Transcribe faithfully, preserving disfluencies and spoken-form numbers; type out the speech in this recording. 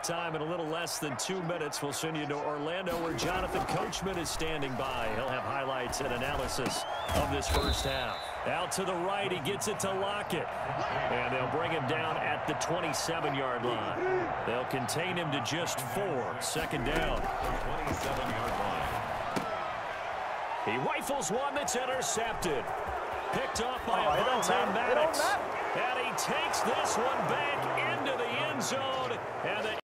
halftime in a little less than two minutes. We'll send you to Orlando, where Jonathan Coachman is standing by. He'll have highlights and analysis of this first half. Out to the right, he gets it to Lockett. And they'll bring him down at the twenty-seven yard line. They'll contain him to just four. Second down. twenty-seven yard line. He rifles one that's intercepted. Picked off by oh, Avonte Maddox. And he takes this one back into the end zone. And the